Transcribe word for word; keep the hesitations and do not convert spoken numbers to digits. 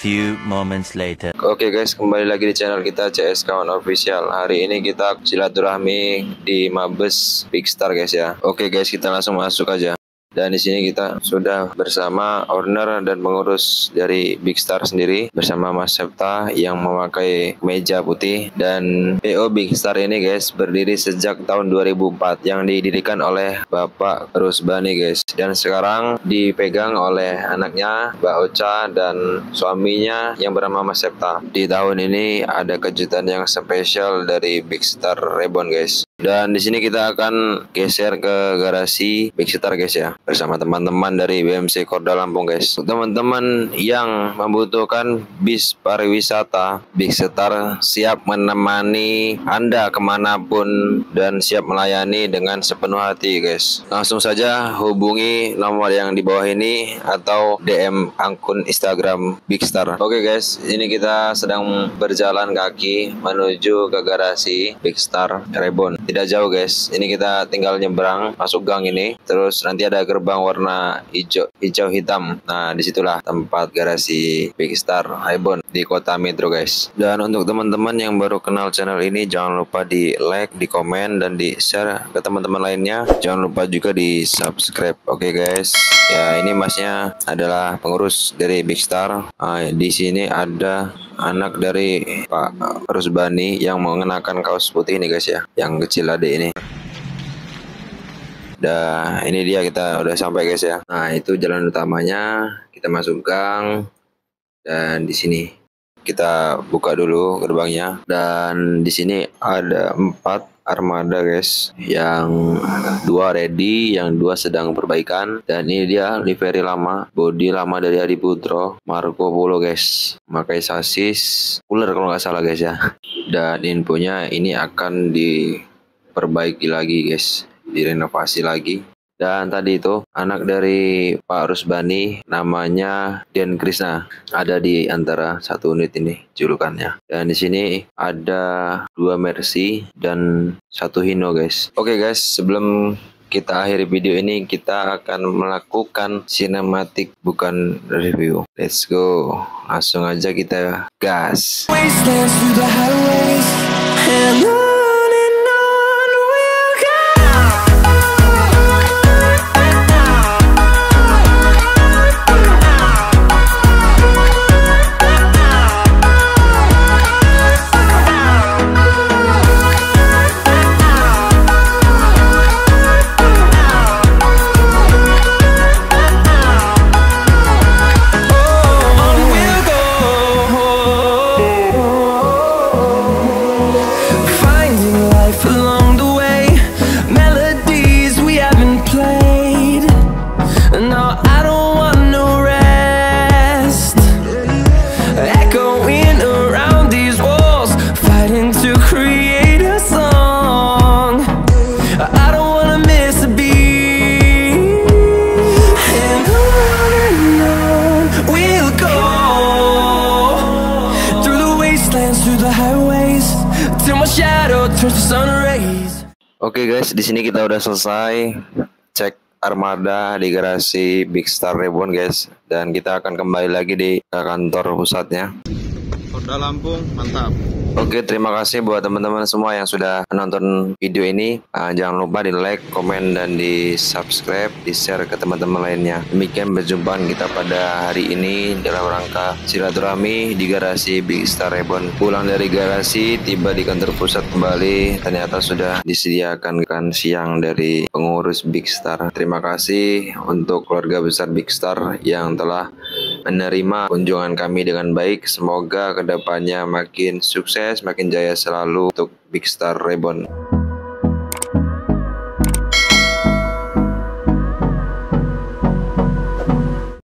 few moments later. Oke guys, kembali lagi di channel kita C S Kawan Official. Hari ini kita silaturahmi di Mabes Big Star guys ya. Oke guys, kita langsung masuk aja. Dan di sini kita sudah bersama owner dan pengurus dari Big Star sendiri bersama Mas Septa yang memakai kemeja putih. Dan P O Big Star ini guys berdiri sejak tahun dua ribu empat yang didirikan oleh Bapak Rusbani guys. Dan sekarang dipegang oleh anaknya Mbak Ocha dan suaminya yang bernama Mas Septa. Di tahun ini ada kejutan yang spesial dari Big Star Reborn guys. Dan di sini kita akan geser ke garasi Big Star guys ya, bersama teman-teman dari B M C Korda Lampung guys. Teman-teman yang membutuhkan bis pariwisata, Big Star siap menemani Anda kemanapun dan siap melayani dengan sepenuh hati guys. Langsung saja hubungi nomor yang di bawah ini atau D M akun Instagram Big Star. Oke guys, ini kita sedang berjalan kaki menuju ke garasi Big Star Reborn. Tidak jauh guys, ini kita tinggal nyebrang masuk gang ini, terus nanti ada gerbang warna hijau hijau hitam. Nah disitulah tempat garasi Big Star Reborn di kota Metro guys. Dan untuk teman-teman yang baru kenal channel ini, jangan lupa di like, di komen, dan di share ke teman-teman lainnya. Jangan lupa juga di subscribe. Oke guys, ya ini masnya adalah pengurus dari Big Star. Nah, di sini ada anak dari Pak Rusbani yang mengenakan kaos putih ini guys ya, yang kecil adik ini. Dah, ini dia, kita udah sampai guys ya. Nah itu jalan utamanya, kita masuk gang dan di sini kita buka dulu gerbangnya. Dan di sini ada empat armada guys, yang dua ready, yang dua sedang perbaikan. Dan ini dia livery lama, bodi lama dari Adi Putro Marco Polo guys, memakai sasis cooler kalau nggak salah guys ya. Dan infonya ini akan diperbaiki lagi guys, direnovasi lagi. Dan tadi itu anak dari Pak Rusbani namanya Den Krisna, ada di antara satu unit ini julukannya. Dan di sini ada dua Mercy dan satu Hino guys. Oke guys, sebelum kita akhiri video ini, kita akan melakukan sinematik bukan review. Let's go, langsung aja kita gas. Oke guys, di sini kita udah selesai cek armada di garasi Big Star Reborn guys, dan kita akan kembali lagi di kantor pusatnya. Korda Lampung, mantap. Oke, terima kasih buat teman-teman semua yang sudah menonton video ini. Uh, jangan lupa di like, komen, dan di subscribe, di share ke teman-teman lainnya. Demikian perjumpaan kita pada hari ini dalam rangka silaturahmi di garasi Big Star Reborn. Pulang dari garasi, tiba di kantor pusat kembali, ternyata sudah disediakan makan siang dari pengurus Big Star. Terima kasih untuk keluarga besar Big Star yang telah menerima kunjungan kami dengan baik. Semoga kedepannya makin sukses, makin jaya selalu untuk Big Star Reborn.